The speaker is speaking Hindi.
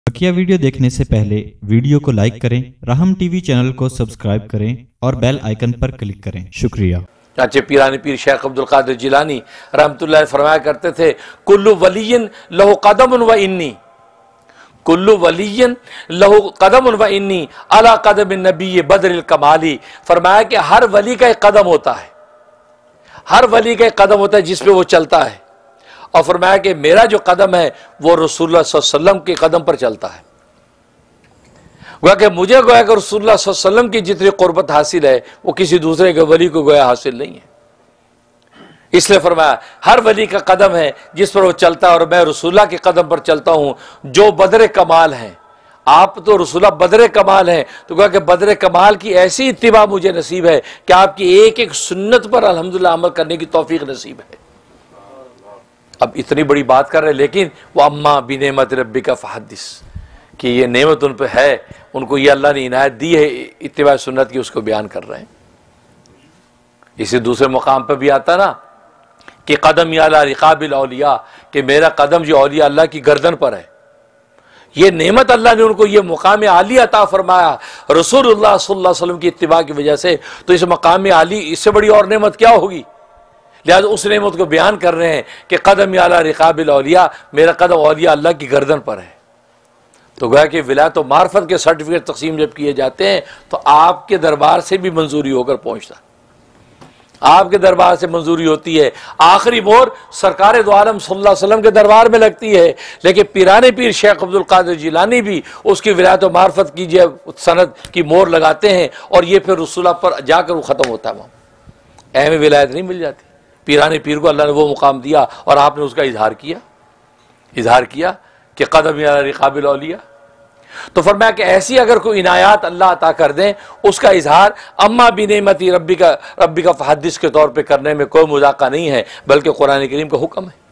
बकिया वीडियो देखने से पहले वीडियो को लाइक करें, राहम टीवी चैनल को सब्सक्राइब करें और बेल आइकन पर क्लिक करें। शुक्रिया। चाचे पीरानी पीर शेख अब्दुल कादिर जिलानी रहमतुल्लाह फरमाया करते थे, कुल्लु वलियन लहु कदमुन व इन्नी, कुल्लु वलियन लहु कदमुन व इन्नी अला कदम नबी बदरिल कमाली। फरमाया कि हर वली का एक कदम होता है, हर वली का एक कदम होता है जिस पे वो चलता है। और फरमाया कि मेरा जो कदम है वो रसूलुल्लाह सल्लल्लाहु अलैहि वसल्लम के कदम पर चलता है। गोया कि मुझे गोया कि रसूलुल्लाह सल्लल्लाहु अलैहि वसल्लम की जितनी कुर्बत हासिल है वो किसी दूसरे के वली को गोया हासिल नहीं है। इसलिए फरमाया हर वली का कदम है जिस पर वो चलता है और मैं रसूलुल्लाह के कदम पर चलता हूँ जो बदर कमाल हैं। आप तो रसूलुल्लाह बदर कमाल हैं, तो गोया कि बदर कमाल की ऐसी इत्तिबा मुझे नसीब है कि आपकी एक एक सुन्नत पर अल्हम्दुलिल्लाह अमल करने की तौफीक नसीब है। अब इतनी बड़ी बात कर रहे हैं, लेकिन वो अम्मा बिनेमत रब्बिका फहद्दिस कि ये नेमत उन पर है, उनको ये अल्लाह ने इनायत दी है इत्तिबा सुन्नत की, उसको बयान कर रहे हैं। इसी दूसरे मुकाम पर भी आता ना कि कदम या रिकाबिल औलिया, कि मेरा कदम जो औलिया अल्लाह की गर्दन पर है। ये नेमत अल्लाह ने उनको ये मुकाम आली अता फरमाया रसूलुल्लाह सल्लल्लाहु अलैहि वसल्लम की इत्तिबा की वजह से। तो इस मकाम आली इससे बड़ी और नेमत क्या होगी। लिहाजा उस नेमत को बयान कर रहे हैं कि कदम या रिकाबिल औलिया, मेरा कदम औलिया अल्लाह की गर्दन पर है। तो गोया कि विलायत और मार्फत के सर्टिफिकेट तकसीम जब किए जाते हैं तो आपके दरबार से भी मंजूरी होकर पहुंचता, आपके दरबार से मंजूरी होती है। आखिरी मोहर सरकार दो आलम सल्लल्लाहु अलैहि वसल्लम के दरबार में लगती है, लेकिन पीराने पीर शेख अब्दुल कादिर जिलानी भी उसकी विलायत और मार्फत की सनद की मोहर लगाते हैं और ये फिर रसूलुल्लाह पर जाकर वो ख़त्म होता है। वहाँ अहम विलायत नहीं मिल जाती। पीराने पीर को अल्लाह ने वो मुकाम दिया और आपने उसका इजहार किया कि कदम या रिकाबिल औलिया। तो फरमाया कि ऐसी अगर कोई इनायात अल्लाह अता कर दें, उसका इजहार अम्मा बिनेमती रब्बिका फहद्दिस के तौर पे करने में कोई मुज़ाक़ा नहीं है, बल्कि कुरान करीम का हुक्म है।